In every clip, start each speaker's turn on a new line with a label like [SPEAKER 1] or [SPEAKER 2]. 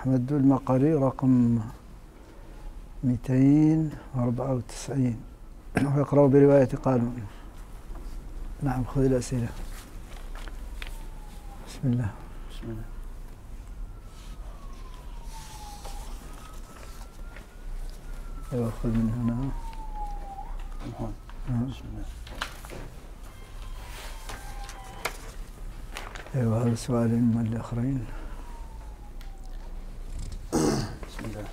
[SPEAKER 1] أحمد المقري رقم 294 ويقرأ برواية قالون. نعم، خذ الأسئلة. بسم الله.
[SPEAKER 2] بسم الله.
[SPEAKER 1] أيوة، خذ من هنا.
[SPEAKER 2] بسم الله.
[SPEAKER 1] أيوة، هذا سؤال من الآخرين.
[SPEAKER 2] بسم الله.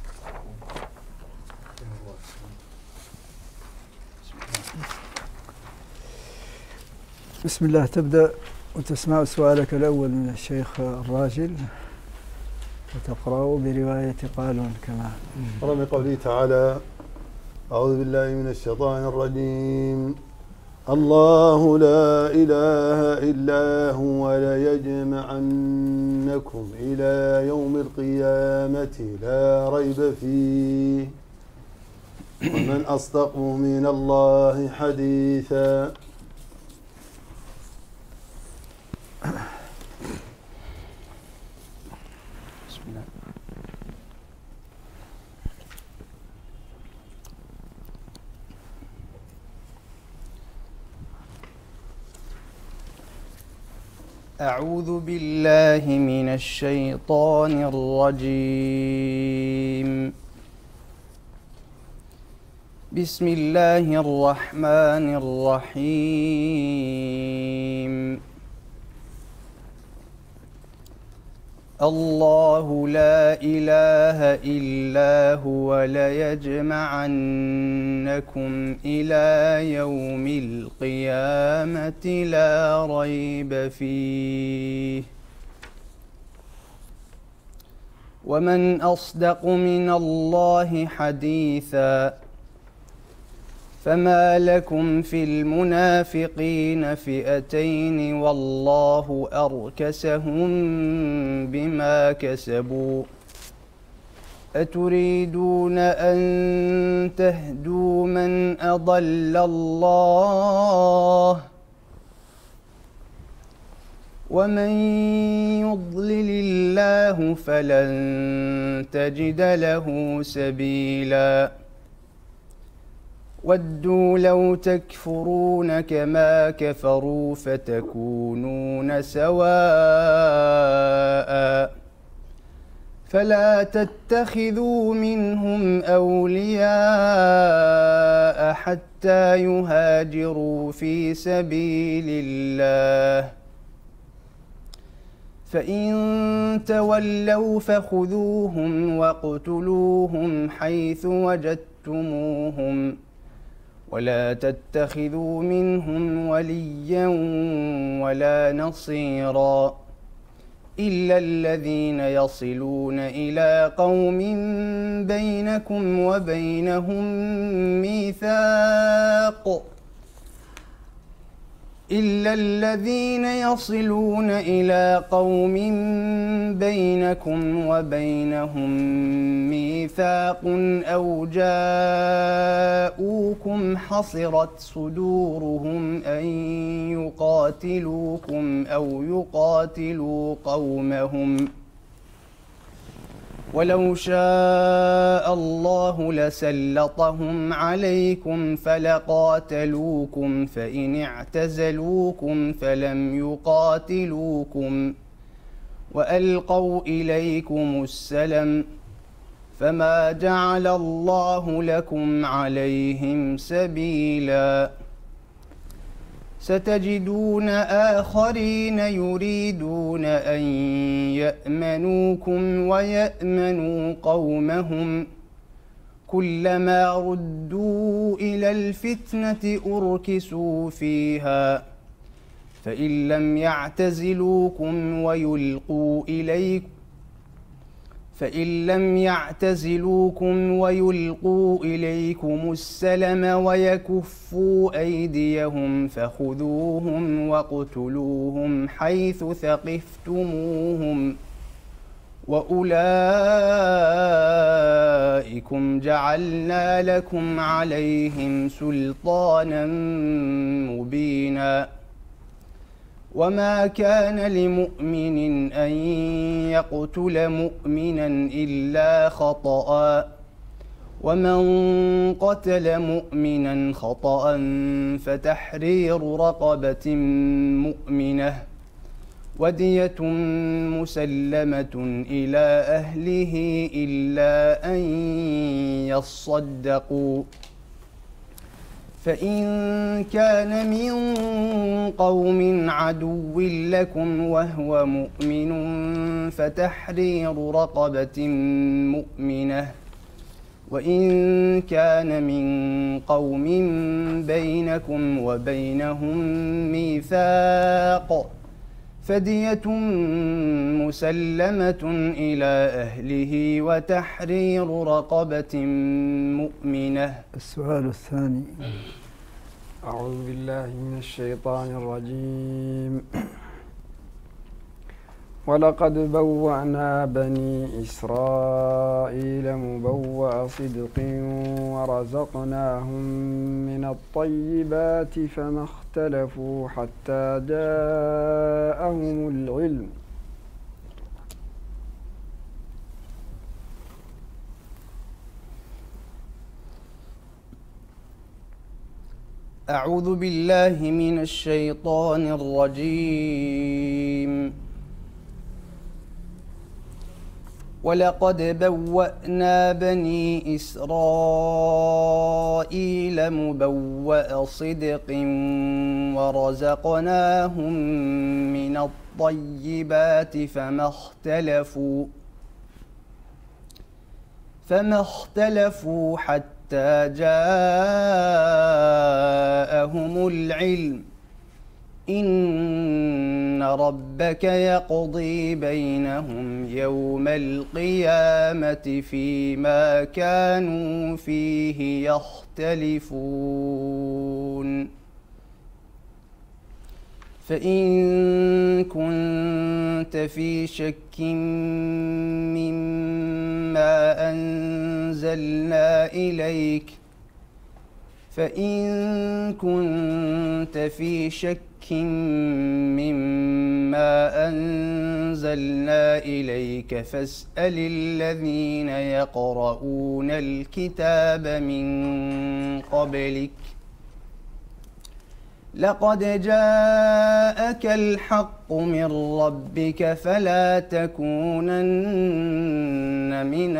[SPEAKER 1] بسم الله. تبدأ وتسمع سؤالك الأول من الشيخ الراجل وتقرأ برواية قالون كما
[SPEAKER 3] من قوله تعالى: أعوذ بالله من الشيطان الرجيم. الله لا إله إلا هو ليجمعنكم إلى يوم القيامة لا ريب فيه ومن أصدق من الله حديثا.
[SPEAKER 2] بسم الله. أعوذ بالله من الشيطان الرجيم. بسم الله الرحمن الرحيم. الله لا إله إلا هو ليجمعنكم إلى يوم القيامة لا ريب فيه ومن أصدق من الله حديثا. فما لكم في المنافقين فئتين والله أركسهم بما كسبوا أتريدون أن تهدوا من أضل الله ومن يضلل الله فلن تجد له سبيلا. ودوا لو تكفرون كما كفروا فتكونون سواء فلا تتخذوا منهم أولياء حتى يهاجروا في سبيل الله فإن تولوا فخذوهم واقتلوهم حيث وجدتموهم ولا تتخذوا منهم وليا ولا نصيرا إلا الذين يصلون إلى قوم بينكم وبينهم ميثاق إلا الذين يصلون إلى قوم بينكم وبينهم ميثاق أو جاءوكم حصرت صدورهم أن يقاتلوكم أو يقاتلوا قومهم ولو شاء الله لسلطهم عليكم فلقاتلوكم فإن اعتزلوكم فلم يقاتلوكم وألقوا إليكم السلم فما جعل الله لكم عليهم سبيلا. ستجدون آخرين يريدون أن يأمنوكم ويأمنوا قومهم كلما ردوا إلى الفتنة أركسوا فيها فإن لم يعتزلوكم ويلقوا إليكم السلم ويكفوا أيديهم فخذوهم واقتلوهم حيث ثقفتموهم وأولئكم جعلنا لكم عليهم سلطانا مبينا وما كان لمؤمن أن يقتل مؤمنا إلا خطأ ومن قتل مؤمنا خطأ فتحرير رقبة مؤمنة ودية مسلمة إلى أهله إلا أن يصدقوا فإن كان من قوم عدو لكم وهو مؤمن فتحرير رقبة مؤمنة وإن كان من قوم بينكم وبينهم ميثاق فدية مسلمة إلى أهله وتحرير رقبة مؤمنة.
[SPEAKER 1] السؤال الثاني.
[SPEAKER 4] أعوذ بالله من الشيطان الرجيم. ولقد بوأنا بني إسرائيل مبوأ صدق ورزقناهم من الطيبات فما اختلفوا حتى جاءهم العلم
[SPEAKER 2] أعوذ بالله من الشيطان الرجيم. ولقد بوأنا بني إسرائيل مبوأ صدق ورزقناهم من الطيبات فما اختلفوا حتى جاءهم العلم إن ربك يقضي بينهم يوم القيامة فيما كانوا فيه يختلفون فإن كنت في شك مما أنزلنا إليك فاسأل الذين يقرؤون الكتاب من قبلك لقد جاءك الحق من ربك فلا تكونن من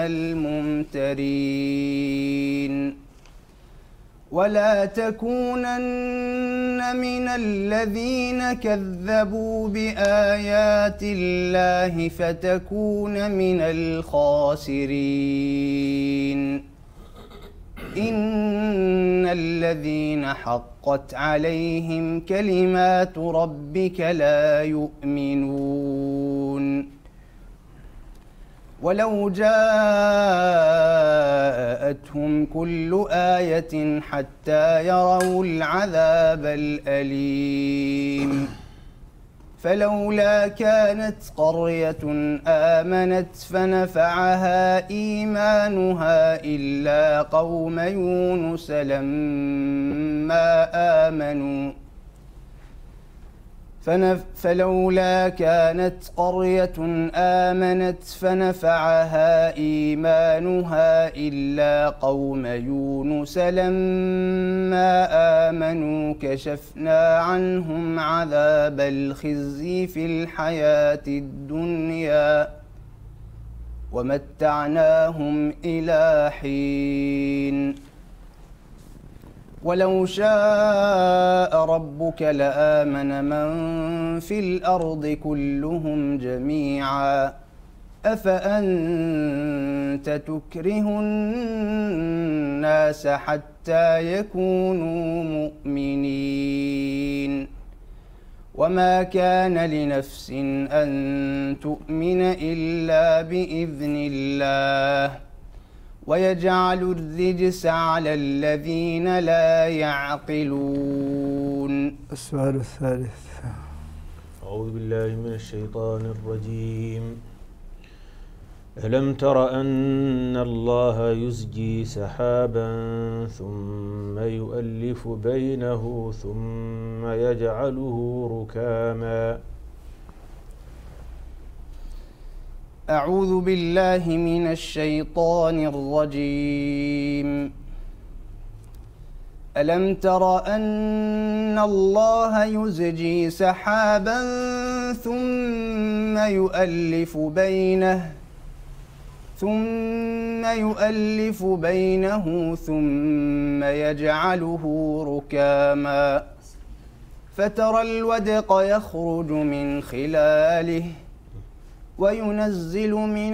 [SPEAKER 2] الممترين ولا تكونن من الذين كذبوا بآيات الله فتكون من الخاسرين إن الذين حقت عليهم كلمات ربك لا يؤمنون ولو جاءتهم كل آية حتى يروا العذاب الأليم فلولا كانت قرية آمنت فنفعها إيمانها إلا قوم يونس لما آمنوا فلولا كانت قرية آمنت فنفعها إيمانها إلا قوم يونس لما آمنوا كشفنا عنهم عذاب الخزي في الحياة الدنيا ومتعناهم إلى حين ولو شاء ربك لآمن من في الأرض كلهم جميعا أفأنت تكره الناس حتى يكونوا مؤمنين وما كان لنفس أن تؤمن إلا بإذن الله ويجعل الرجس على الذين لا يعقلون.
[SPEAKER 1] السؤال الثالث.
[SPEAKER 5] أعوذ بالله من الشيطان الرجيم. ألم تر أن الله يزجي سحابا ثم يؤلف بينه ثم يجعله ركاما.
[SPEAKER 2] أعوذ بالله من الشيطان الرجيم. ألم تر أن الله يزجي سحابا ثم يؤلف بينه ثم يجعله ركاما فترى الودق يخرج من خلاله وينزل من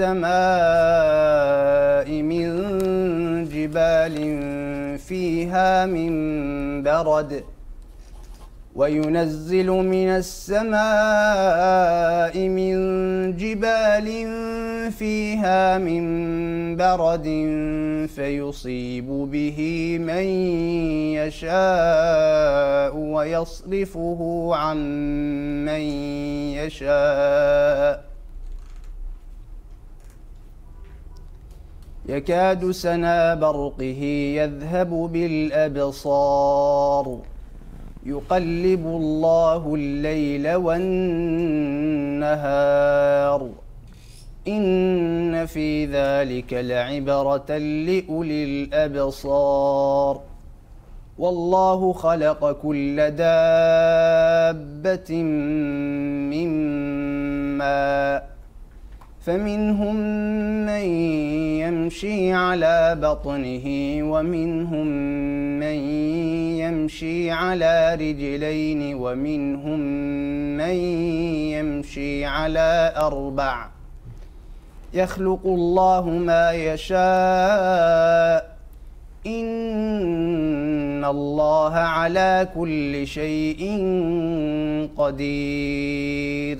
[SPEAKER 2] السماء من جبال فيها من برد فيصيب به من يشاء ويصرفه عن من يشاء يكاد سنا برقه يذهب بالأبصار يقلب الله الليل والنهار إن في ذلك لعبرة لأولي الأبصار والله خلق كل دابة من ماء فمنهم من يمشي على بطنه ومنهم من يمشي على رجلين ومنهم من يمشي على أربع يخلق الله ما يشاء إن الله على كل شيء قدير.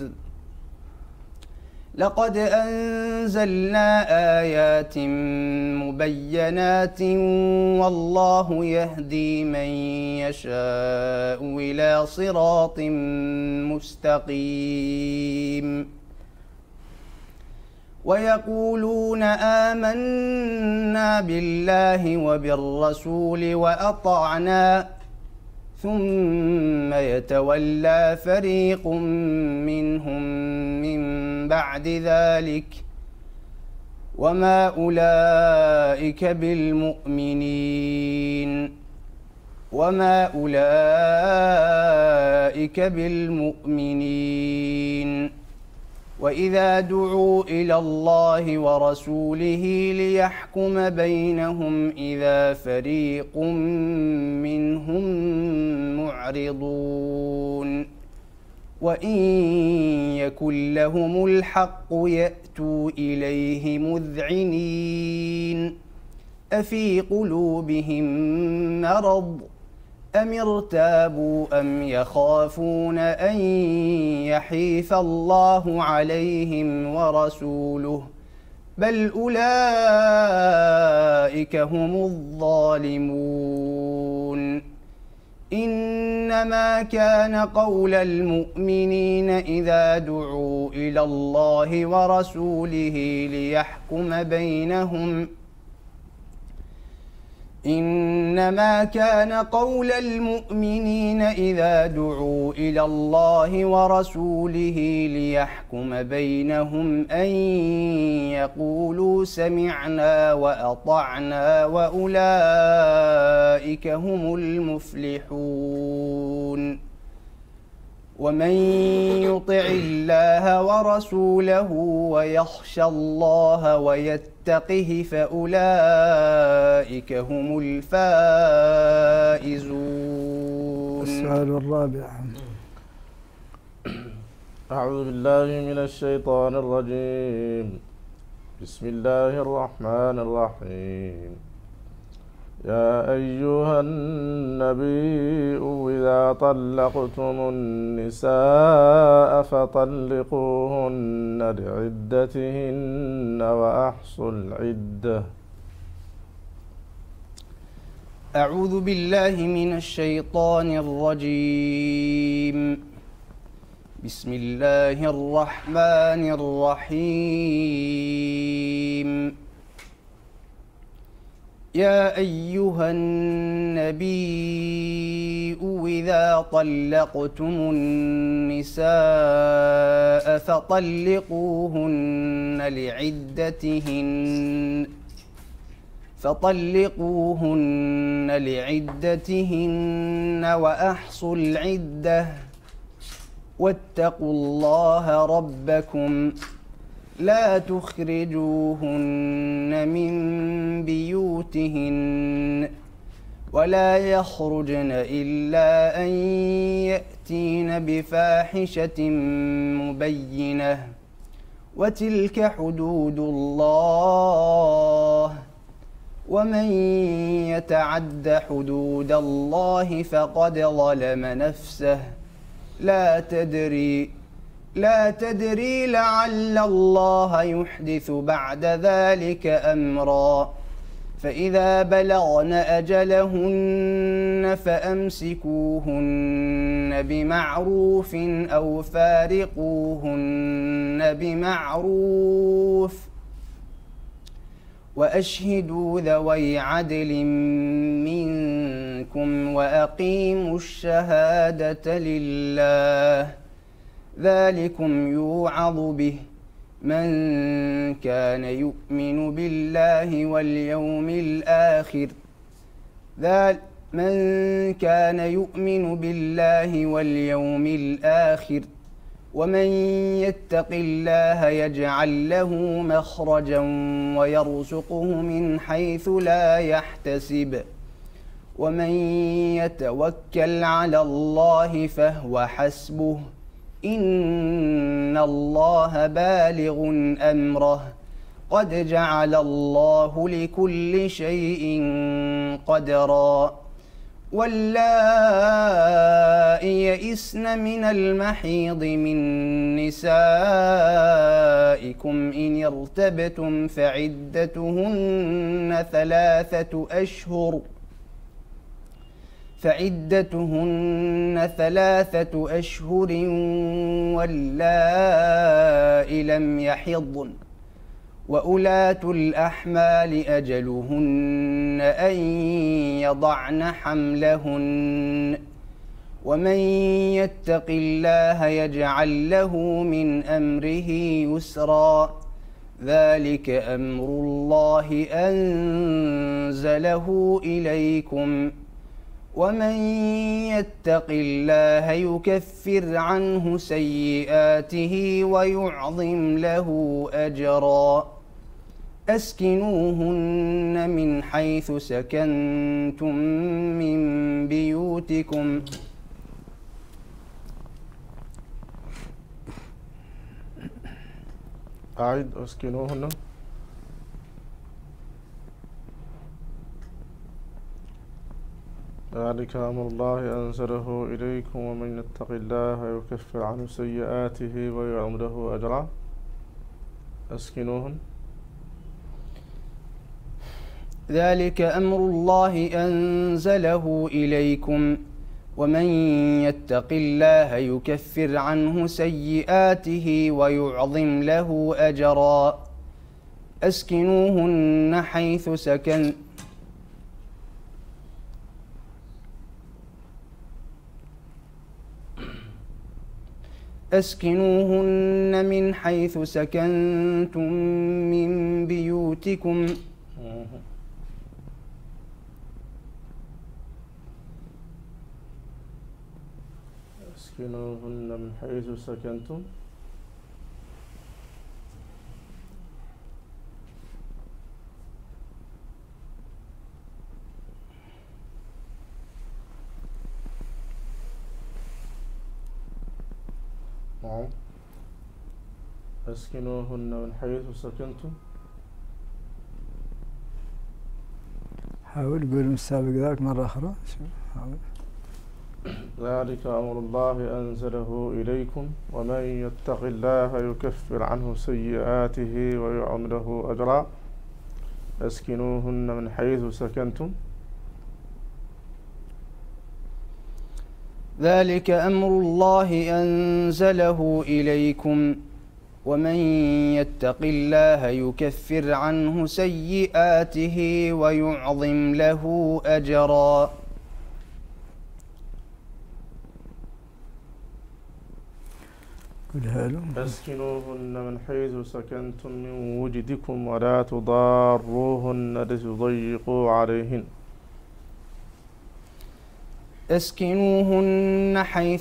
[SPEAKER 2] لقد أنزلنا آيات مبينات والله يهدي من يشاء إلى صراط مستقيم. ويقولون آمنا بالله وبالرسول وأطعنا ثم يتولى فريق منهم من بعد ذلك وما أولئك بالمؤمنين وإذا دعوا إلى الله ورسوله ليحكم بينهم إذا فريق منهم معرضون وإن يكن لهم الحق يأتوا إليه مذعنين أفي قلوبهم مرض أم ارتابوا أم يخافون أن يحيف الله عليهم ورسوله بل أولئك هم الظالمون. إنما كان قول المؤمنين إذا دعوا إلى الله ورسوله ليحكم بينهم إنما كان قول المؤمنين إذا دعوا إلى الله ورسوله ليحكم بينهم أن يقولوا سمعنا وأطعنا وأولئك هم المفلحون. ومن يطع الله ورسوله ويخشى الله ويتقه فأولئك هم الفائزون.
[SPEAKER 1] السؤال الرابع.
[SPEAKER 6] أعوذ بالله من الشيطان الرجيم. بسم الله الرحمن الرحيم. يا أيها النبي إذا طلقتم النساء فطلقوهن لعدتهن وأحصوا العدة.
[SPEAKER 2] أعوذ بالله من الشيطان الرجيم. بسم الله الرحمن الرحيم. يا أيها النبي إذا طلقتم النساء فطلقوهن لعدتهن وأحصوا العدة واتقوا الله ربكم لا تخرجوهن من بيوتهن ولا يخرجن إلا أن يأتين بفاحشة مبينة وتلك حدود الله ومن يتعد حدود الله فقد ظلم نفسه لا تدري لعل الله يحدث بعد ذلك أمرا فإذا بلغن أجلهن فأمسكوهن بمعروف أو فارقوهن بمعروف وأشهدوا ذوي عدل منكم وأقيموا الشهادة لله ذلكم يوعظ به من كان يؤمن بالله واليوم الآخر ومن يتق الله يجعل له مخرجا ويرزقه من حيث لا يحتسب ومن يتوكل على الله فهو حسبه إن الله بالغ أمره قد جعل الله لكل شيء قدرا واللائي يئسن من المحيض من نسائكم إن ارتبتم فعدتهن ثلاثة أشهر واللائي لم يحضن وأولاة الأحمال أجلهن أن يضعن حملهن ومن يتق الله يجعل له من أمره يسرا ذلك أمر الله أنزله إليكم ومن يتق الله يكفر عنه سيئاته ويعظم له أجرا أسكنوهن من حيث سكنتم من بيوتكم
[SPEAKER 6] أعد أسكنوهن ذلك أمر الله أنزله إليكم ومن يتق الله يكفر عنه سيئاته ويعظم له أجرا أسكنوهن
[SPEAKER 2] ذلك أمر الله أنزله إليكم ومن يتق الله يكفر عنه سيئاته ويعظم له أجرا أسكنوهن حيث أسكنوهن من حيث سكنتم من بيوتكم
[SPEAKER 6] أسكنوهن من حيث سكنتم نعم أسكنوهن من حيث سكنتم
[SPEAKER 1] حاول قول السابق ذاك مرة أخرى حاول.
[SPEAKER 6] ذلك أمر الله أنزله إليكم ومن يتق الله يكفر عنه سيئاته ويعظم له أجرا أسكنوهن من حيث سكنتم
[SPEAKER 2] ذلك أمر الله أنزله إليكم ومن يتق الله يكفر عنه سيئاته ويعظم له أجرا.
[SPEAKER 6] أسكنوهن من حيث سكنتم من وجدكم ولا تضاروهن لتضيقوا عليهن.
[SPEAKER 2] أسكنوهن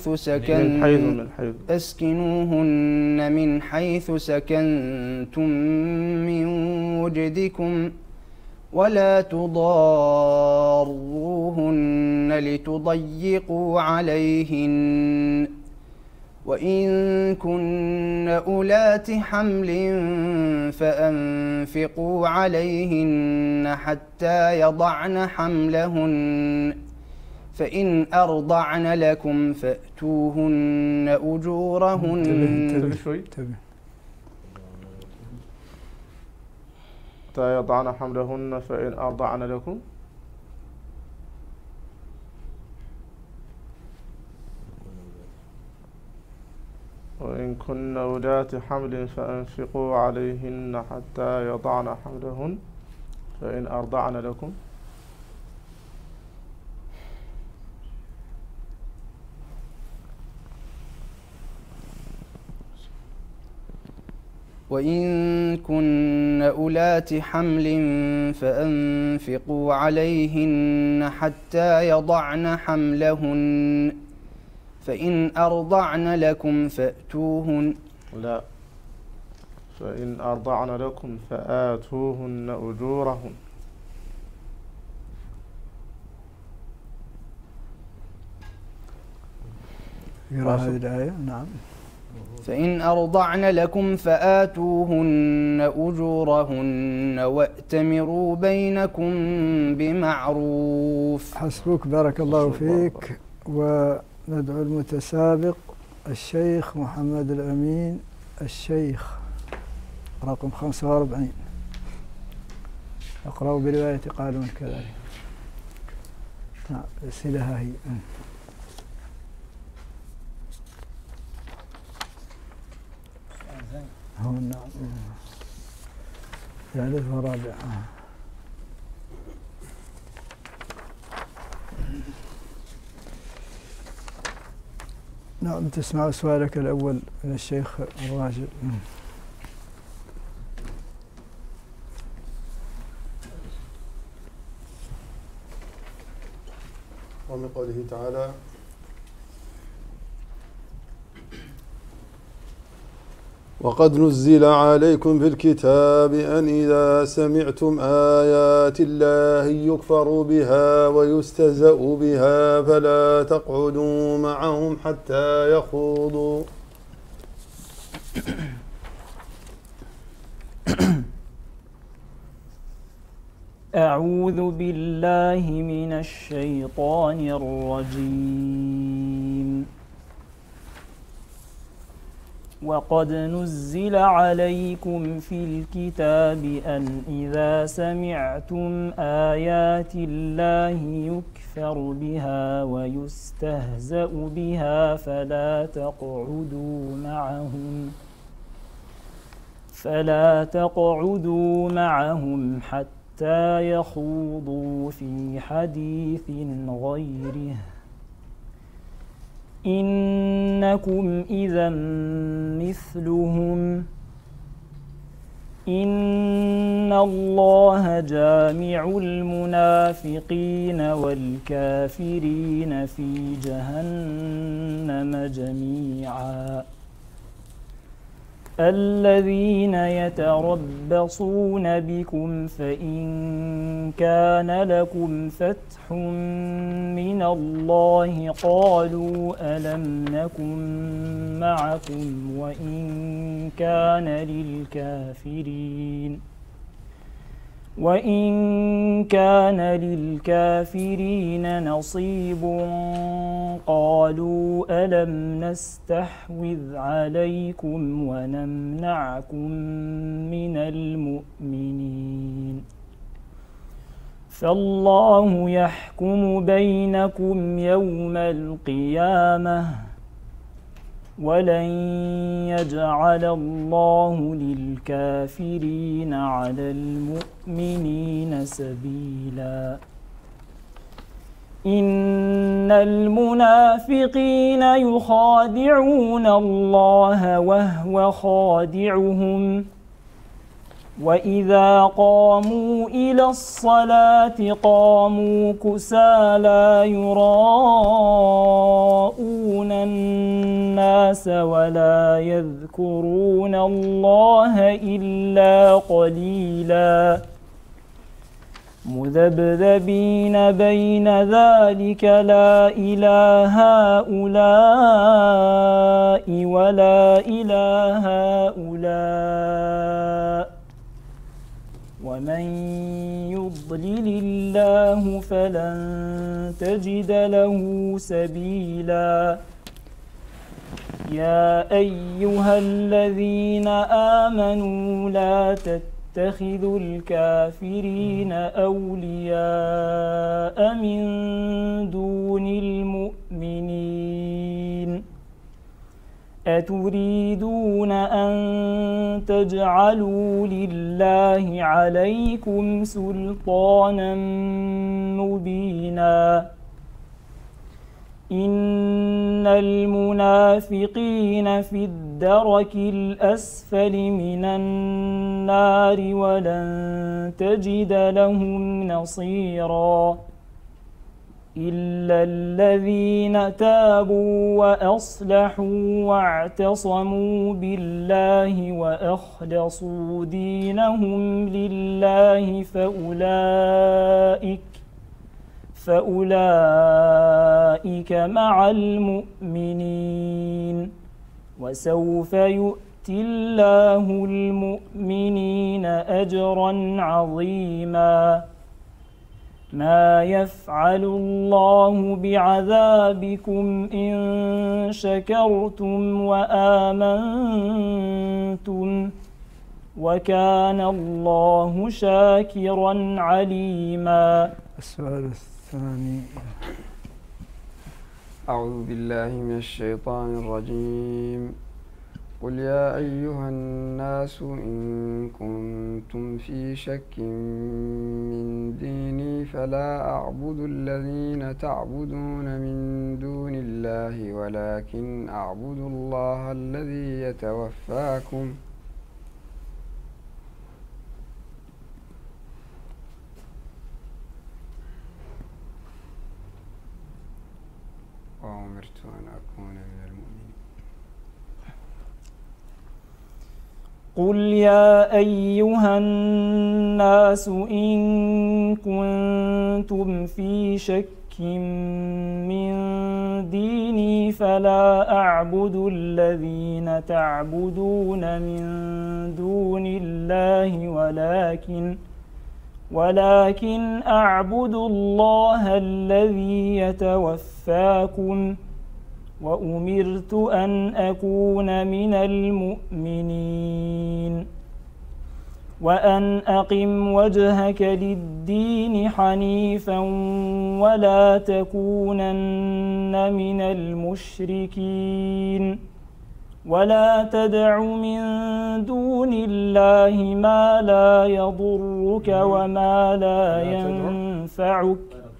[SPEAKER 2] من حيث سكنتم من وجدكم ولا تضاروهن لتضيقوا عليهن وإن كن أولات حمل فأنفقوا عليهن حتى يضعن حملهن فإن أرضعن لكم فأتوهن أجورهن
[SPEAKER 6] حتى يضعن حملهن فإن أرضعن لكم وإن كن أولات حمل فأنفقوا عليهن حتى يضعن حملهن فإن أرضعن لكم
[SPEAKER 2] وإن كن أولات حمل فأنفقوا عليهن حتى يضعن حملهن فإن أرضعن لكم فأتوهن
[SPEAKER 6] فإن أرضعن لكم فآتوهن أجورهن.
[SPEAKER 1] يقرأ هذه الآية. نعم.
[SPEAKER 2] فإن أرضعن لكم فآتوهن أجورهن وأتمروا بينكم بمعروف.
[SPEAKER 1] حسبك، بارك الله فيك. وندعو المتسابق الشيخ محمد الأمين الشيخ رقم 45. أقرأ برواية قالون كذلك. أسئلة هي. هون ثالث ورابع. نعم، تسمع سؤالك الأول من الشيخ الراجل.
[SPEAKER 3] ومن قوله تعالى: وقد نزل عليكم في الكتاب أن إذا سمعتم آيات الله يكفر بها ويستهزأ بها فلا تقعدوا معهم حتى يخوضوا
[SPEAKER 7] أعوذ بالله من الشيطان الرجيم. وقد نزل عليكم في الكتاب أن إذا سمعتم آيات الله يكفر بها ويستهزأ بها فلا تقعدوا معهم حتى يخوضوا في حديث غيره إنكم إذا مثلهم إن الله جامع المنافقين والكافرين في جهنم جميعا. الذين يتربصون بكم فإن كان لكم فتح من الله قالوا ألم نكن معكم وإن كان للكافرين نصيب قالوا ألم نستحوذ عليكم ونمنعكم من المؤمنين فالله يحكم بينكم يوم القيامة ولن يجعل الله للكافرين على المؤمنين سبيلا إن المنافقين يخادعون الله وهو خادعهم وإذا قاموا إلى الصلاة قاموا كسالى يراءون الناس ولا يذكرون الله إلا قليلا مذبذبين بين ذلك لا إلى هؤلاء ولا إلى هؤلاء ومن يضلل الله فلن تجد له سبيلا يا أيها الذين آمنوا لا تتخذوا الكافرين أولياء من دون المؤمنين أتريدون أن تجعلوا لله عليكم سلطانا مبينا إن المنافقين في الدرك الأسفل من النار ولن تجد لهم نصيرا إلا الذين تابوا وأصلحوا واعتصموا بالله وأخلصوا دينهم لله فأولئك مع المؤمنين وسوف يؤتي الله المؤمنين أجرا عظيما ما يفعل الله بعذابكم إن شكرتم وآمنتم وكان الله شاكرا عليما.
[SPEAKER 1] السؤال الثاني.
[SPEAKER 4] أعوذ بالله من الشيطان الرجيم. قل يا أيها الناس إن كنتم في شك من ديني فلا أعبد الذين تعبدون من دون الله ولكن أعبد الله الذي يتوفاكم وأمرت أن أكون من المؤمنين.
[SPEAKER 7] قل يا أيها الناس إن كنتم في شك من ديني فلا أعبد الذين تعبدون من دون الله ولكن أعبد الله الذي يتوفاكم وأمرت أن أكون من المؤمنين وأن أقم وجهك للدين حنيفا ولا تكونن من المشركين ولا تدع من دون الله ما لا يضرك وما لا ينفعك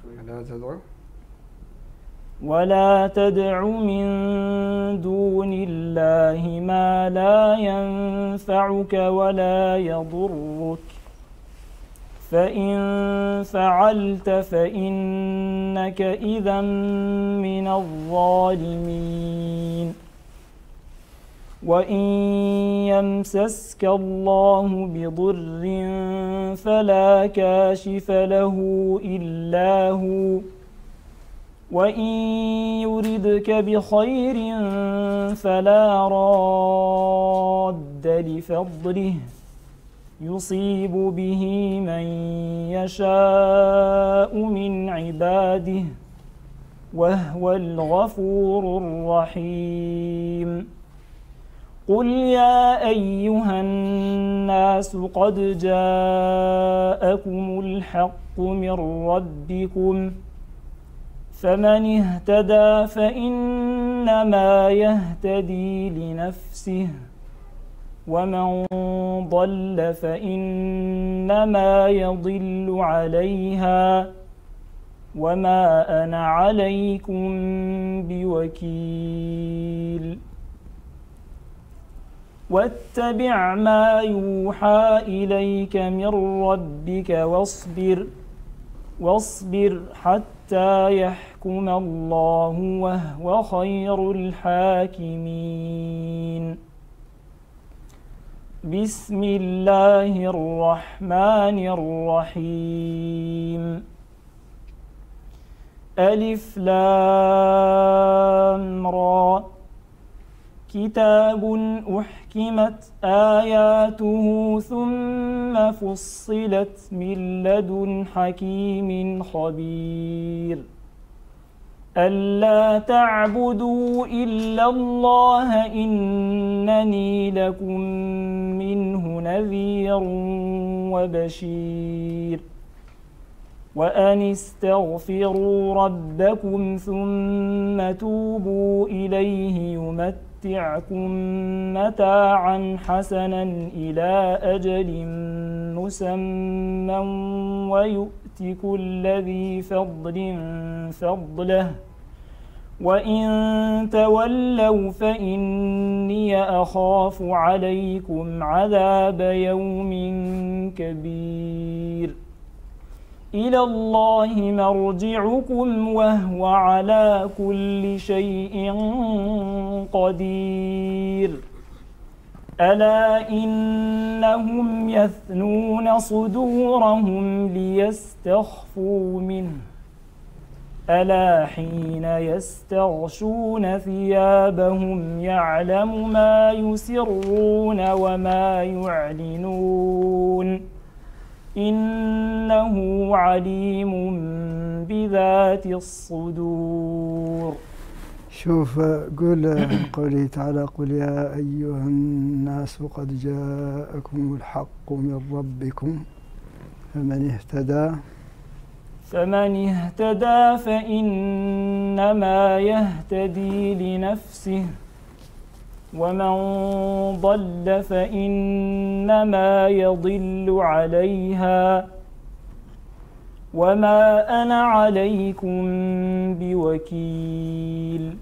[SPEAKER 7] ولا تدع من دون الله ما لا ينفعك ولا يضرك فإن فعلت فإنك إذا من الظالمين وإن يمسسك الله بضر فلا كاشف له إلا هو وإن يردك بخير فلا راد لفضله يصيب به من يشاء من عباده وهو الغفور الرحيم. قل يا أيها الناس قد جاءكم الحق من ربكم فمن اهتدى فإن فإنما يهتدي لنفسه ومن ضل فإنما يضل عليها وما أنا عليكم بوكيل واتبع ما يوحى إليك من ربك واصبر حتى يحكم الله وهو خير الحاكمين بسم الله الرحمن الرحيم ألف لام را كتاب أحكمت آياته ثم فصلت من لدن حكيم خبير ألا تعبدوا إلا الله إنني لكم منه نذير وبشير وأن استغفروا ربكم ثم توبوا إليه يمتعكم متاعا حسنا إلى أجل مسمى ويؤت كل ذي فضل فضله وإن تولوا فإني أخاف عليكم عذاب يوم كبير إلى الله مرجعكم وهو على كل شيء قدير ألا إنهم يثنون صدورهم ليستخفوا منه ألا حين يستغشون ثيابهم يعلم ما يسرون وما يعلنون إنه عليم بذات الصدور.
[SPEAKER 1] شوف قول قوله تعالى قل يا أيها الناس قد جاءكم الحق من ربكم فمن اهتدى فإنما يهتدي لنفسه ومن ضل فإنما يضل عليها وما أنا عليكم بوكيل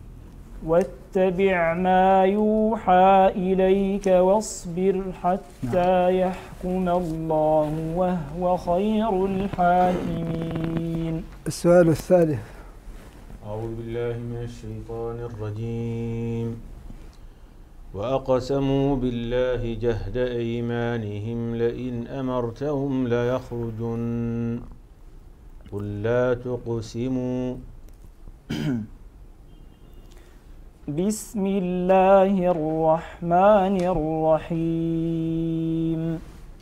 [SPEAKER 1] واتبع ما يوحى إليك واصبر حتى يحكم الله وهو خير الحاكمين. السؤال الثالث.
[SPEAKER 5] أعوذ بالله من الشيطان الرجيم. وأقسموا بالله جهد أيمانهم لئن أمرتهم ليخرجن قل لا تقسموا.
[SPEAKER 7] بسم الله الرحمن الرحيم.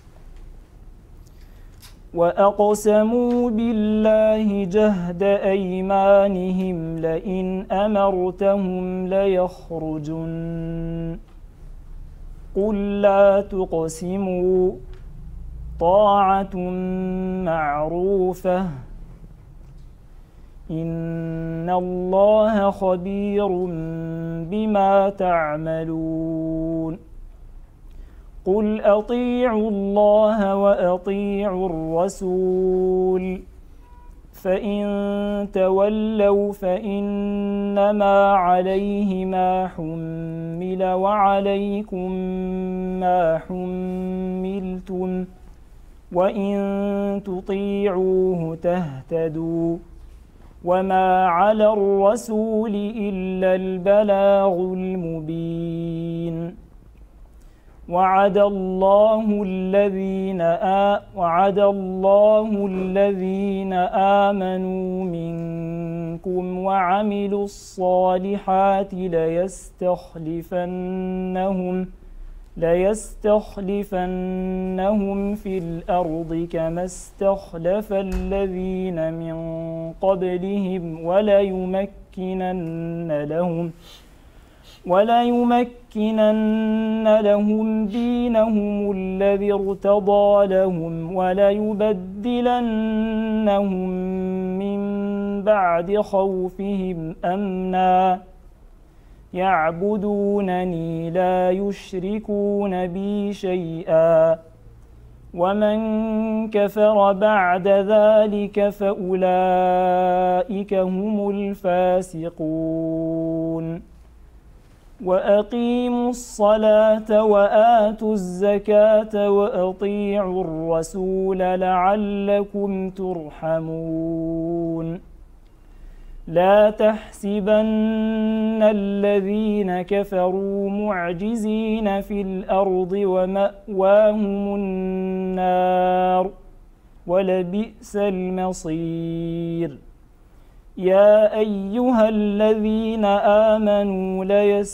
[SPEAKER 7] وأقسموا بالله جهد أيمانهم لئن أمرتهم ليخرجن قل لا تقسموا طاعة معروفة إن الله خبير بما تعملون قل أطيعوا الله وأطيعوا الرسول فإن تولوا فإنما عليه ما حمل وعليكم ما حملتم وإن تطيعوه تهتدوا وما على الرسول إلا البلاغ المبين وعد الله الذين آمنوا منكم وعملوا الصالحات ليستخلفنهم في الأرض كما استخلف الذين من قبلهم وليمكنن لهم دينهم الذي ارتضى لهم وليبدلنهم من بعد خوفهم أمنا يعبدونني لا يشركون بي شيئا ومن كفر بعد ذلك فأولئك هم الفاسقون وأقيموا الصلاة وآتوا الزكاة وأطيعوا الرسول لعلكم ترحمون لا تحسبن الذين كفروا معجزين في الأرض ومأواهم النار ولبئس المصير يا أيها الذين آمنوا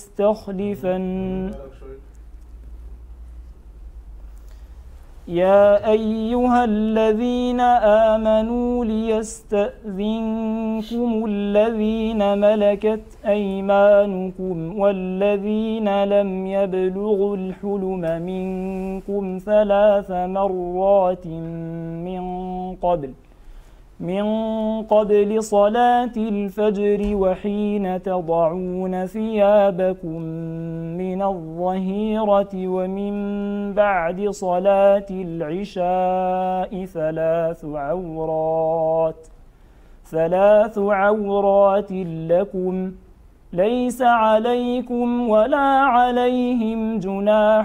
[SPEAKER 7] ليستأذنكم الذين ملكت أيمانكم والذين لم يبلغوا الحلم منكم 3 مرات من قبل صلاة الفجر وحين تضعون ثيابكم من الظهيرة ومن بعد صلاة العشاء 3 عورات لكم ليس عليكم ولا عليهم جناح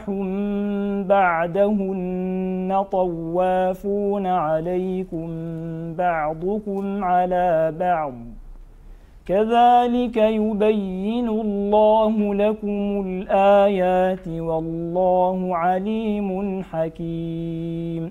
[SPEAKER 7] بعدهن طوافون عليكم بعضكم على بعض كذلك يبين الله لكم الآيات والله عليم حكيم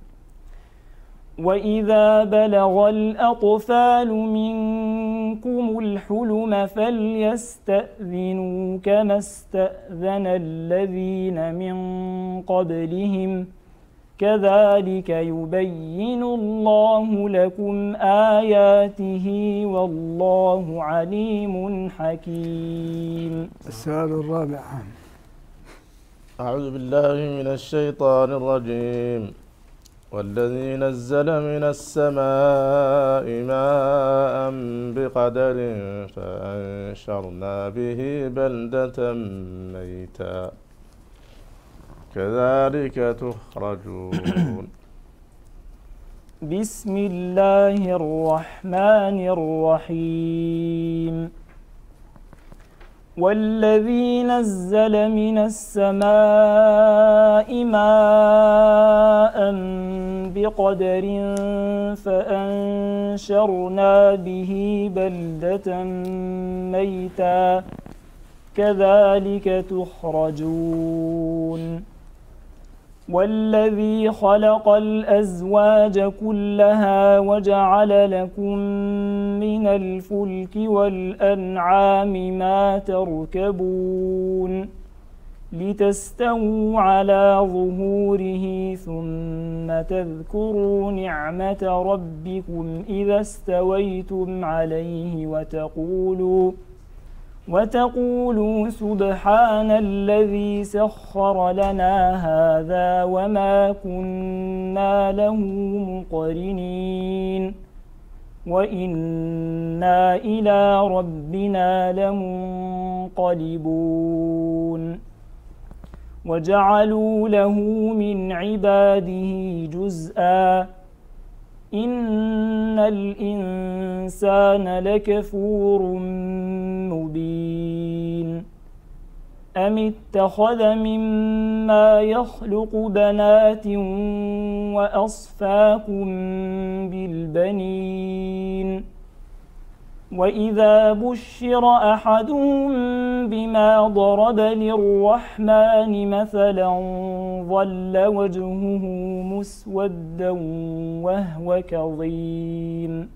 [SPEAKER 7] وإذا بلغ الأطفال منكم الحلم فليستأذنوا كما استأذن الذين من قبلهم كذلك يبين الله لكم آياته والله عليم حكيم.
[SPEAKER 1] السؤال الرابع.
[SPEAKER 6] أعوذ بالله من الشيطان الرجيم. والذي نزل من السماء ماء بقدر فأنشرنا به بلدة ميتا كذلك تخرجون.
[SPEAKER 7] بسم الله الرحمن الرحيم. والذي نزل من السماء ماء بقدر فأنشرنا به بلدة ميتا كذلك تخرجون. والذي خلق الأزواج كلها وجعل لكم من الفلك والأنعام ما تركبون لتستووا على ظهوره ثم تذكروا نعمة ربكم إذا استويتم عليه وتقولوا سبحان الذي سخر لنا هذا وما كنا له مقرنين وإنا إلى ربنا لمنقلبون. وجعلوا له من عباده جزءا إن الإنسان لكفور مبين. أم اتخذ مما يخلق بنات وأصفاكم بالبنين وإذا بشر أحدهم بما ضرب للرحمن مثلا ظل وجهه مسودا وهو كظيم.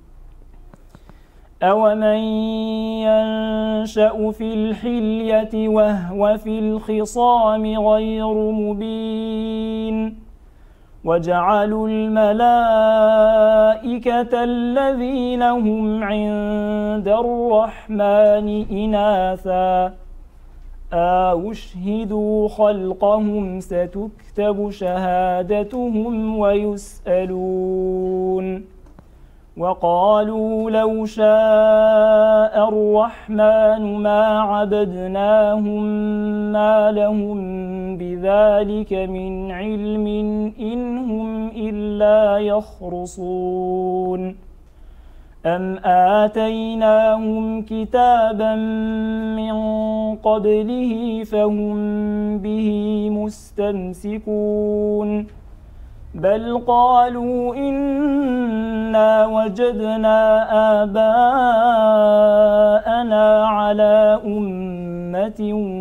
[SPEAKER 7] أومن ينشأ في الحلية وهو في الخصام غير مبين. وجعلوا الملائكة الذين هم عند الرحمن إناثا أشهدوا خلقهم ستكتب شهادتهم ويسألون وقالوا لو شاء الرحمن ما عبدناهم ما لهم بذلك من علم إن هم إلا يخرصون أم آتيناهم كتابا من قبله فهم به مستمسكون بل قالوا إنا وجدنا آباءنا على أمة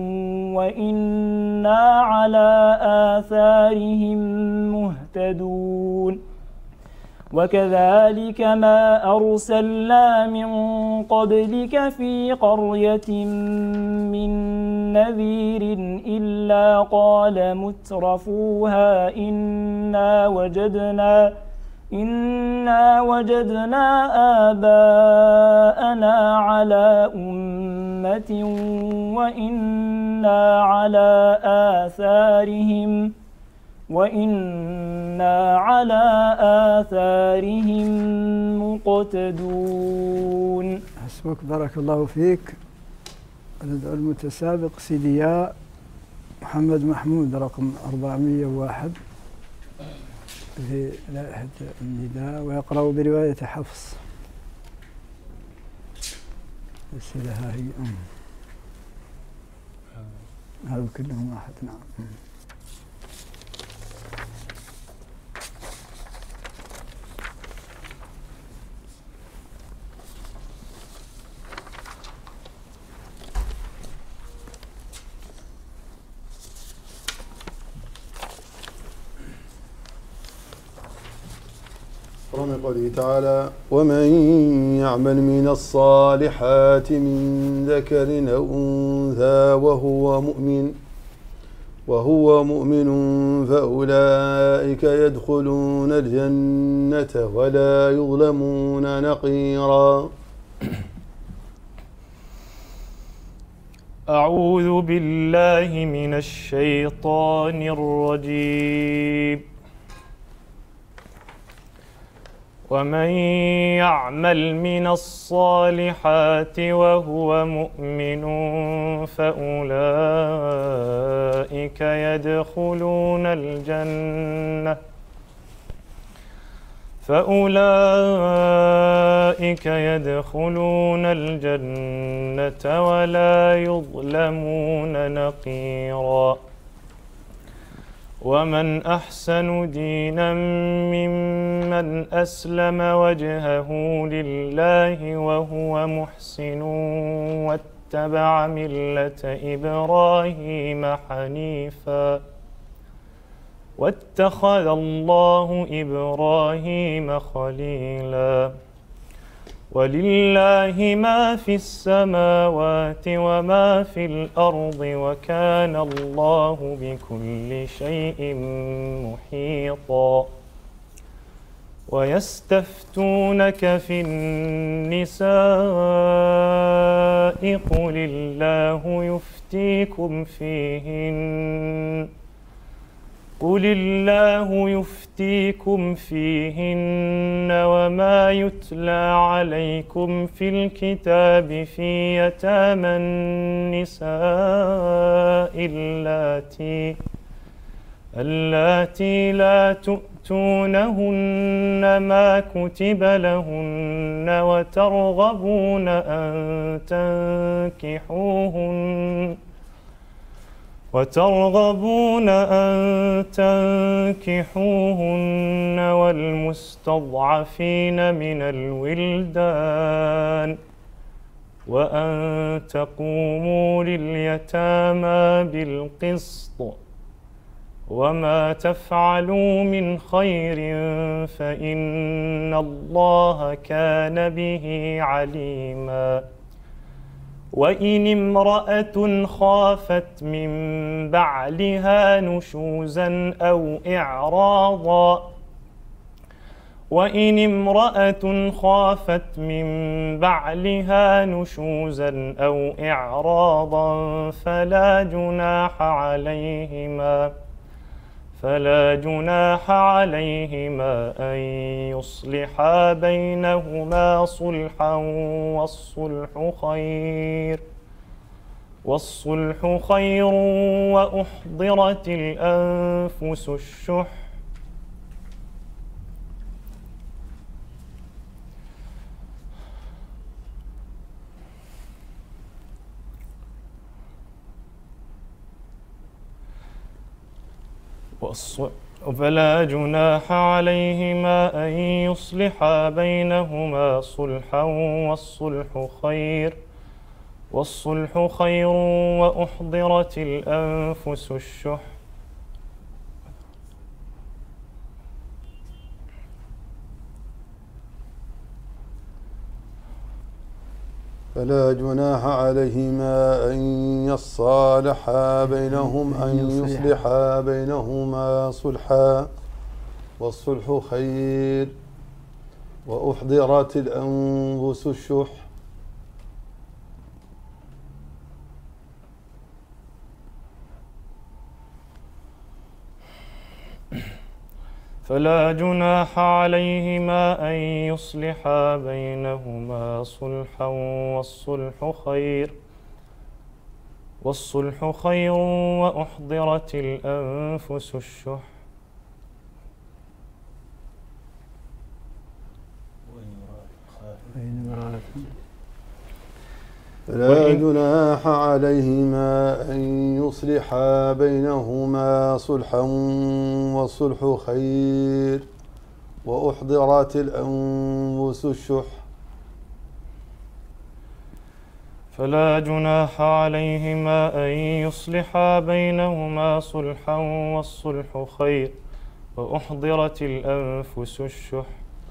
[SPEAKER 7] وإنا على آثارهم مهتدون وكذلك ما أرسلنا من قبلك في قرية من نذير إلا قال مترفوها إنا وجدنا آباءنا على أمة وإنا على آثارهم مقتدون.
[SPEAKER 1] حسبك بارك الله فيك. ندعو المتسابق سيديا محمد محمود رقم 401 في لائحة النداء ويقرأ برواية حفص. السيدة هي هذا كلهم واحد. نعم.
[SPEAKER 3] من قوله تعالى ومن يعمل من الصالحات من ذكر أو أنثى وهو مؤمن فأولئك يدخلون الجنة ولا يظلمون نقيرا.
[SPEAKER 6] أعوذ بالله من الشيطان الرجيم. ومن يعمل من الصالحات وهو مؤمن فأولئك يدخلون الجنة ولا يظلمون نقيرا. ومن أحسن دينا ممن أسلم وجهه لله وهو محسن واتبع ملة إبراهيم حنيفا واتخذ الله إبراهيم خليلا. ولله ما في السماوات وما في الأرض وكان الله بكل شيء محيطا. ويستفتونك في النساء قل الله يفتيكم فيهن وما يتلى عليكم في الكتاب في يتامى النساء اللاتي لا تؤتونهن ما كتب لهن وترغبون أن تنكحوهن والمستضعفين من الولدان وأن تقوموا لليتامى بالقسط وما تفعلوا من خير فإن الله كان به عليما. وإن امرأة خافت من بعلها نشوزا أو إعراضا
[SPEAKER 7] فلا جناح عليهما أن يصلحا بينهما صلحا والصلح خير وأحضرت الأنفس الشح فلا جناح عليهما أن يصلحا بينهما صلحا والصلح خير وأحضرت الأنفس الشح
[SPEAKER 3] فلا جناح عليهما أن يصالحا بينهم أن يصلحا بينهما صلحا والصلح خير وأحضرت الأنفس الشح
[SPEAKER 7] فلا جناح عليهما أن يصلحا بينهما صلحا والصلح خير وأحضرت الأنفس الشح
[SPEAKER 3] فلا جناح عليهما أن يصلحا بينهما صلحا والصلح خير وأحضرت الأنفس الشح
[SPEAKER 7] فلا جناح عليهما أن يصلحا بينهما صلحا والصلح خير وأحضرت الأنفس الشح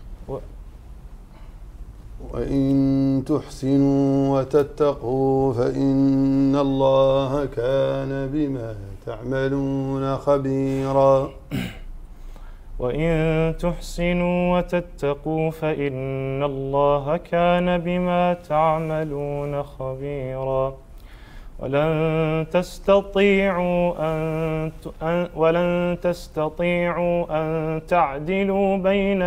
[SPEAKER 3] وإن تحسنوا وتتقوا فإن الله كان بما تعملون خبيرا
[SPEAKER 7] وإن تحسنوا وتتقوا فإن الله كان بما تعملون خبيرا ولن تستطيعوا أن تعدلوا بين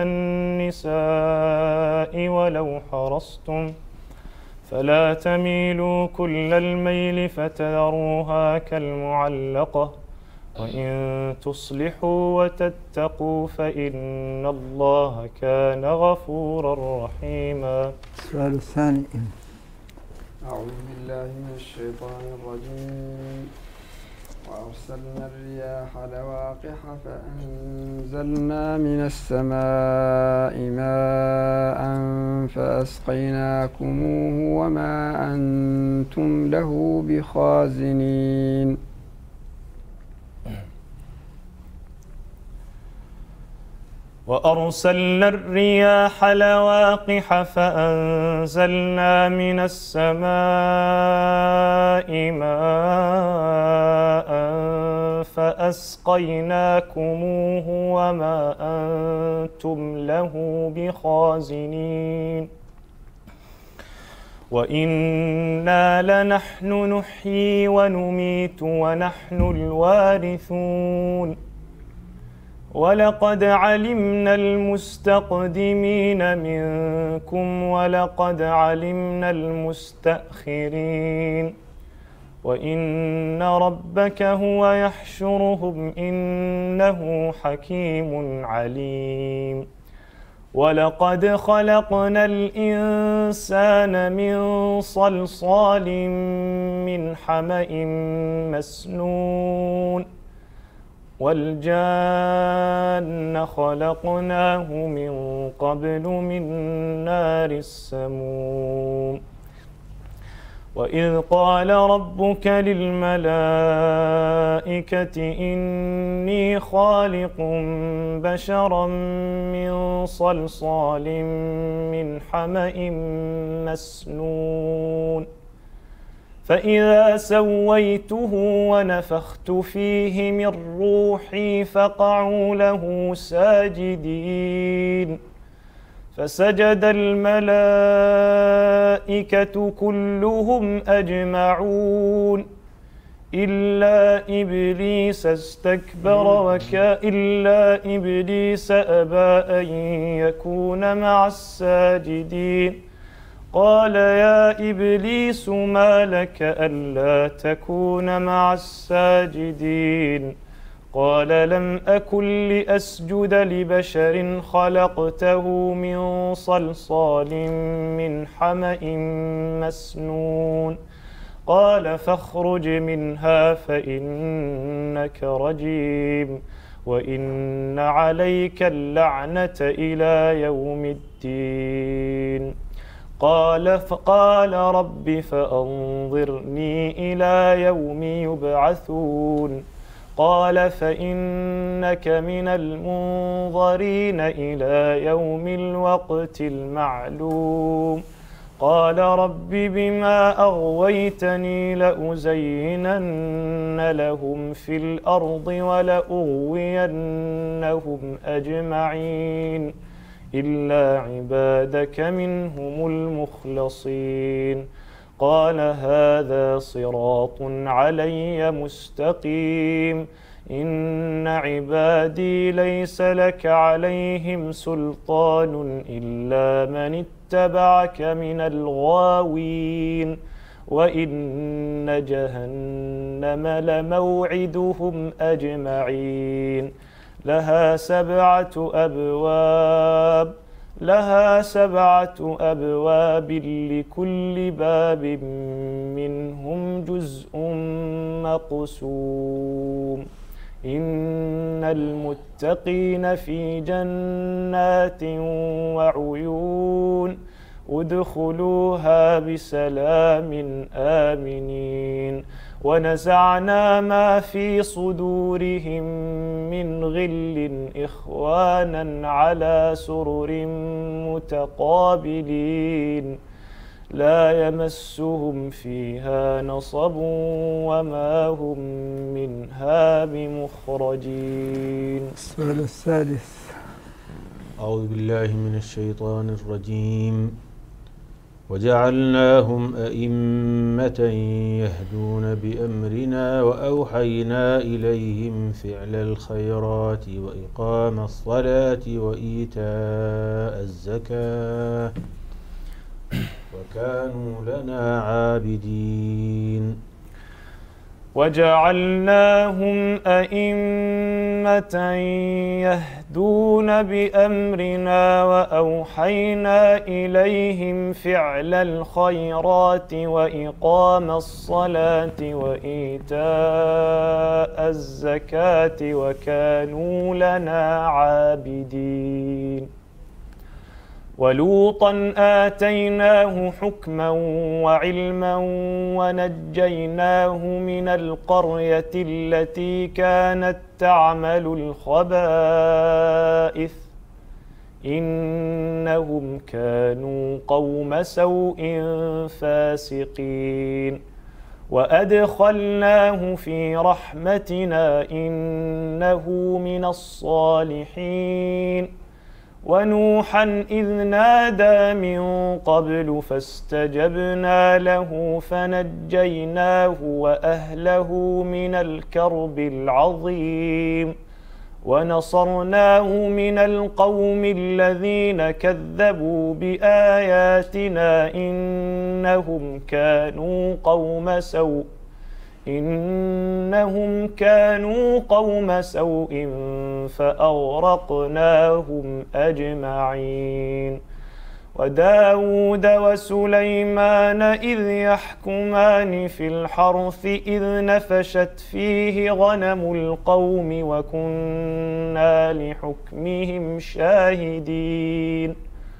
[SPEAKER 7] النساء ولو حرصتم فلا تميلوا كل الميل فتذروها كالمعلقة وإن تصلحوا وتتقوا فإن الله كان غفورا رحيما.
[SPEAKER 1] السؤال الثاني.
[SPEAKER 4] أعوذ بالله من الشيطان الرجيم. وأرسلنا الرياح لواقح فأنزلنا من السماء ماء فأسقيناكموه وما أنتم له بخازنين.
[SPEAKER 7] وأرسلنا الرياح لواقح فأنزلنا من السماء ماء فأسقيناكموه وما أنتم له بخازنين. وإنا لنحن نحيي ونميت ونحن الوارثون. ولقد علمنا المستقدمين منكم ولقد علمنا المستأخرين وإن ربك هو يحشرهم إنه حكيم عليم. ولقد خلقنا الإنسان من صلصال من حمأ مسنون والجان خلقناه من قبل من نار السموم. وإذ قال ربك للملائكة إني خالق بشرا من صلصال من حمأ مسنون فإذا سويته ونفخت فيه من روحي فقعوا له ساجدين. فسجد الملائكة كلهم أجمعون إلا إبليس استكبر إلا إبليس أبى أن يكون مع الساجدين قال يا إبليس ما لك ألا تكون مع الساجدين قال لم أكن لأسجد لبشر خلقته من صلصال من حمأ مسنون قال فاخرج منها فإنك رجيم وإن عليك اللعنة إلى يوم الدين قال رب فأنظرني إلى يوم يبعثون قال فإنك من المنظرين إلى يوم الوقت المعلوم قال رب بما أغويتني لأزينن لهم في الأرض ولأغوينهم أجمعين إلا عبادك منهم المخلصين قال هذا صراط علي مستقيم إن عبادي ليس لك عليهم سلطان إلا من اتبعك من الغاوين وإن جهنم لموعدهم أجمعين لها سبعة أبواب لكل باب منهم جزء مقسوم إن المتقين في جنات وعيون ادخلوها بسلام آمنين ونزعنا ما في صدورهم من غل إخوانا على سرر متقابلين لا يمسهم فيها نصب وما هم منها بمخرجين.
[SPEAKER 1] السؤال الثالث.
[SPEAKER 5] أعوذ بالله من الشيطان الرجيم. وجعلناهم أئمة يهدون بأمرنا وأوحينا إليهم فعل الخيرات وإقام الصلاة وإيتاء الزكاة وكانوا لنا عابدين.
[SPEAKER 7] وجعلناهم أئمة يهدون بأمرنا وأوحينا إليهم فعل الخيرات وإقام الصلاة وإيتاء الزكاة وكانوا لنا عابدين. ولوطا آتيناه حكما وعلما ونجيناه من القرية التي كانت تعمل الخبائث إنهم كانوا قوم سوء فاسقين وأدخلناه في رحمتنا إنه من الصالحين. ونوحا إذ نادى من قبل فاستجبنا له فنجيناه وأهله من الكرب العظيم ونصرناه من القوم الذين كذبوا بآياتنا إنهم كانوا قوم سوء فأغرقناهم أجمعين. وداود وسليمان إذ يحكمان في الحرث إذ نفشت فيه غنم القوم وكنا لحكمهم شاهدين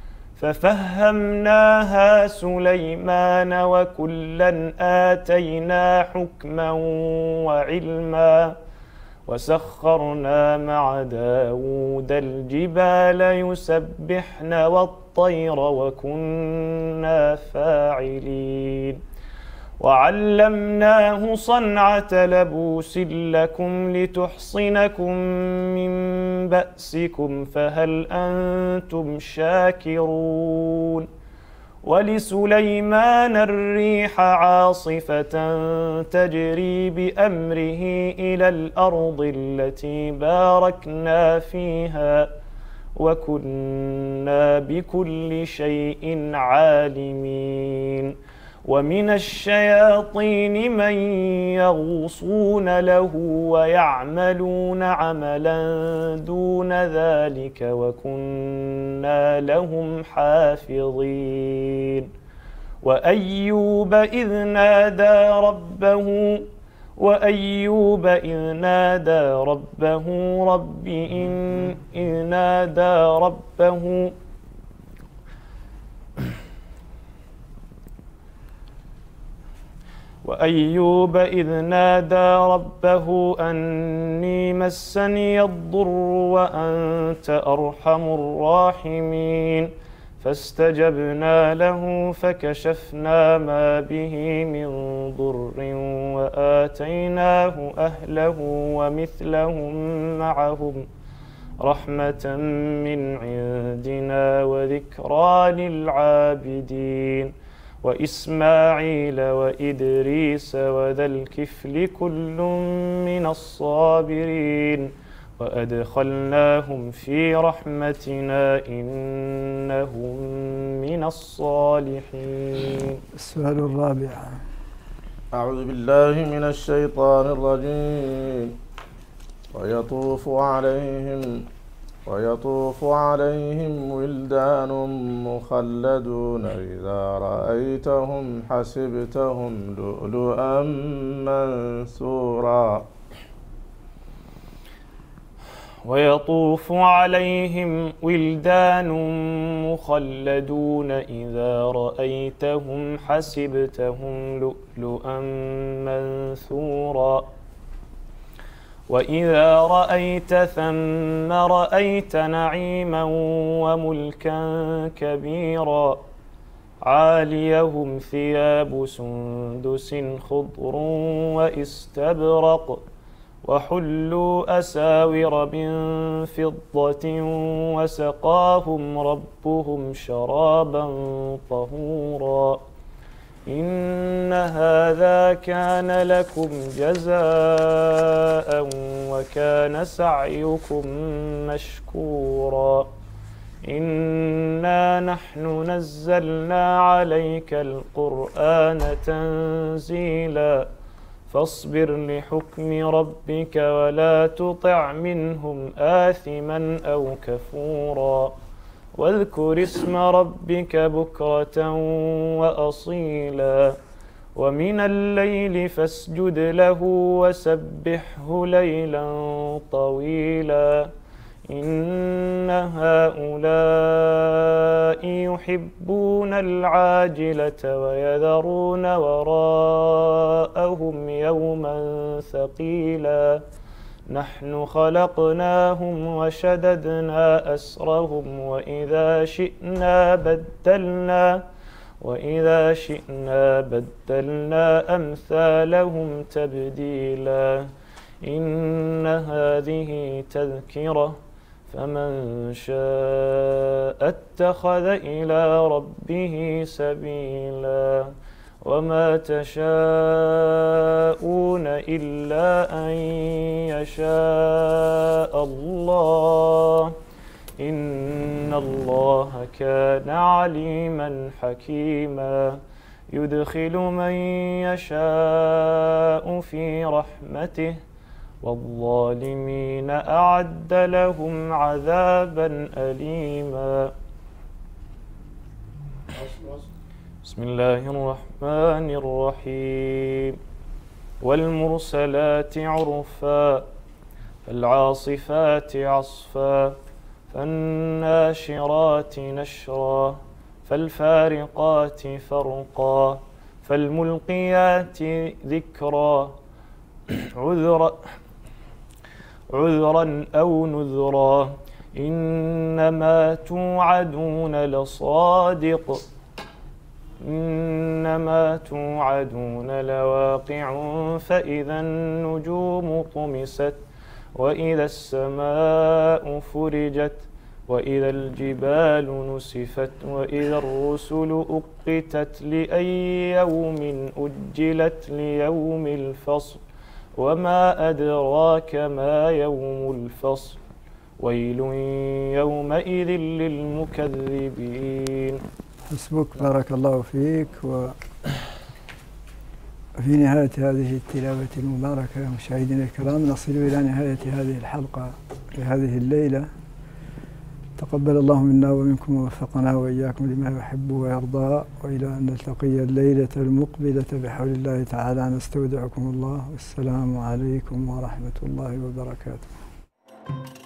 [SPEAKER 7] ففهمناها سليمان وكلا آتينا حكما وعلما وسخرنا مع داود الجبال يسبحن والطير وكنا فاعلين. وعلمناه صنعة لبوس لكم لتحصنكم من بأسكم فهل أنتم شاكرون. ولسليمان الريح عاصفة تجري بأمره إلى الأرض التي باركنا فيها وكنا بكل شيء عالمين ومن الشياطين من يغوصون له ويعملون عملا دون ذلك وكنا لهم حافظين وأيوب إذ نادى ربه أني مسني الضر وأنت أرحم الراحمين فاستجبنا له فكشفنا ما به من ضر وآتيناه أهله ومثلهم معهم رحمة من عندنا وذكرى للعابدين وإسماعيل وإدريس وذا الكفل كل من الصابرين وأدخلناهم في رحمتنا إنهم من الصالحين.
[SPEAKER 1] السؤال الرابع.
[SPEAKER 6] أعوذ بالله من الشيطان الرجيم. ويطوف عليهم ولدان مخلدون إذا رأيتهم حسبتهم لؤلؤا منثورا.
[SPEAKER 7] ويطوف عليهم ولدان مخلدون إذا رأيتهم حسبتهم لؤلؤا منثورا. وإذا رأيت ثم رأيت نعيما وملكا كبيرا عاليهم ثياب سندس خضر واستبرق وحلوا أساور من فضة وسقاهم ربهم شرابا طهورا. إن هذا كان لكم جزاء وكان سعيكم مشكورا. إنا نحن نزلنا عليك القرآن تنزيلا فاصبر لحكم ربك ولا تطع منهم آثما أو كفورا واذكر اسم ربك بكرة وأصيلا ومن الليل فاسجد له وسبحه ليلا طويلا. إن هؤلاء يحبون العاجلة ويذرون وراءهم يوما ثقيلا. نحن خلقناهم وشددنا أسرهم وإذا شئنا بدلنا أمثالهم تبديلا. إن هذه تذكرة فمن شاء اتخذ إلى ربه سبيلا. وما تشاءون إلا أن يشاء الله إن الله كان عليما حكيما. يدخل من يشاء في رحمته والظالمين أعد لهم عذابا أليما. بسم الله الرحمن الرحيم. والمرسلات عرفا فالعاصفات عصفا فالناشرات نشرا فالفارقات فرقا فالملقيات ذكرا عذرا أو نذرا. إنما توعدون لصادق إنما توعدون لواقع فإذا النجوم طمست وإذا السماء فرجت وإذا الجبال نسفت وإذا الرسل أقتت لأي يوم أجلت ليوم الفصل وما أدراك ما يوم الفصل ويل يومئذ للمكذبين.
[SPEAKER 1] حسبك، بارك الله فيك. وفي نهاية هذه التلاوة المباركة مشاهدينا الكرام نصل إلى نهاية هذه الحلقة في هذه الليلة. تقبل الله منا ومنكم ووفقنا وإياكم لما يحب ويرضى، وإلى أن نلتقي الليلة المقبلة بحول الله تعالى نستودعكم الله، والسلام عليكم ورحمة الله وبركاته.